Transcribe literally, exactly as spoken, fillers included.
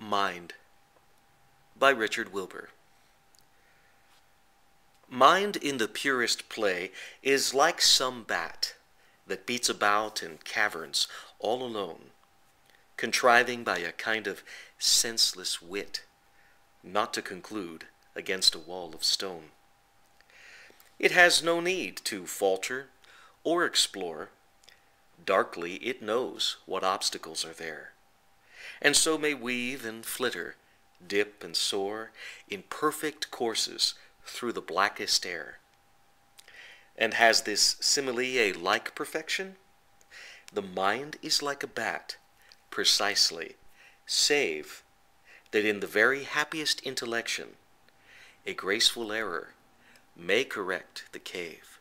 Mind by Richard Wilbur. Mind in the purest play is like some bat that beats about in caverns all alone, contriving by a kind of senseless wit not to conclude against a wall of stone. It has no need to falter or explore. Darkly it knows what obstacles are there, and so may weave and flitter, dip and soar in perfect courses through the blackest air. And has this simile a like perfection? The mind is like a bat, precisely, save that in the very happiest intellection a graceful error may correct the cave.